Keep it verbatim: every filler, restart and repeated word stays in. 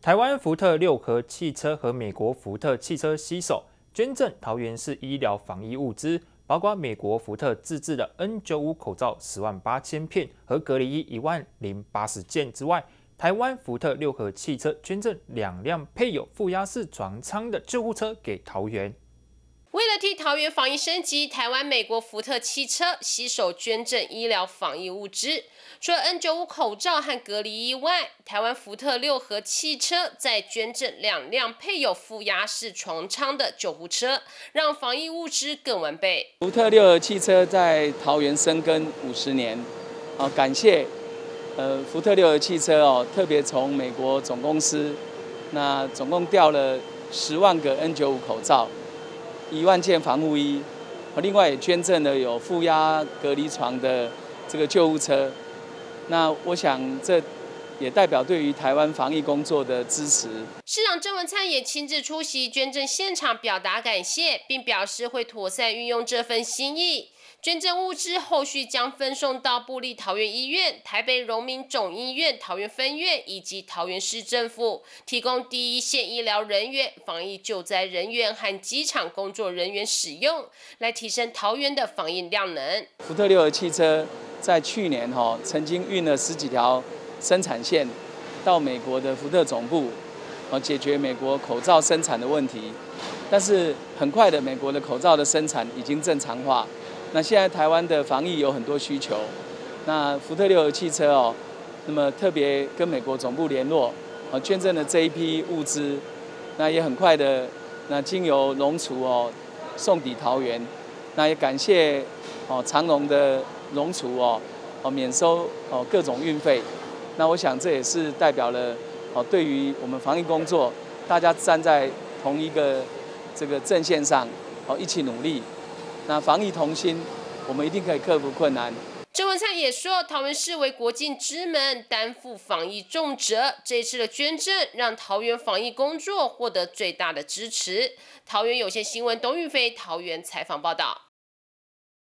台湾福特六和汽车和美国福特汽车携手捐赠桃园市医疗防疫物资，包括美国福特自制的 N 九十五 口罩十万八千片和隔离衣一万零八十件之外，台湾福特六和汽车捐赠两辆配有负压式船舱的救护车给桃园。 为了替桃园防疫升级，台湾美国福特汽车携手捐赠医疗防疫物资。除了 N 九十五 口罩和隔离衣外，台湾福特六和汽车再捐赠两辆配有负压式床舱的救护车，让防疫物资更完备。 福特六和汽车在桃园深耕五十年，啊，感谢呃福特六和汽车哦，特别从美国总公司，那总共调了十万个 N 九十五 口罩。一万件防护衣，另外也捐赠了有负压隔离床的这个救护车。那我想这也代表对于台湾防疫工作的支持。 市长郑文灿也亲自出席捐赠现场，表达感谢，并表示会妥善运用这份心意。捐赠物资后续将分送到部立桃园医院、台北荣民总医院桃园分院以及桃园市政府，提供第一线医疗人员、防疫救灾人员和机场工作人员使用，来提升桃园的防疫量能。 福特六和汽车在去年哈、哦、曾经运了十几条生产线到美国的福特总部，哦解决美国口罩生产的问题，但是很快的，美国的口罩的生产已经正常化。那现在台湾的防疫有很多需求，那福特六和汽车哦，那么特别跟美国总部联络，哦捐赠了这一批物资，那也很快的，那经由龙厨哦送抵桃园，那也感谢哦长荣的龙厨哦哦免收哦各种运费，那我想这也是代表了哦对于我们防疫工作，大家站在同一个这个阵线上，哦一起努力。那防疫同心，我们一定可以克服困难。 郑文灿也说，桃园市为国境之门，担负防疫重责。这一次的捐赠，让桃园防疫工作获得最大的支持。桃园有线新闻董宇飞桃园采访报道。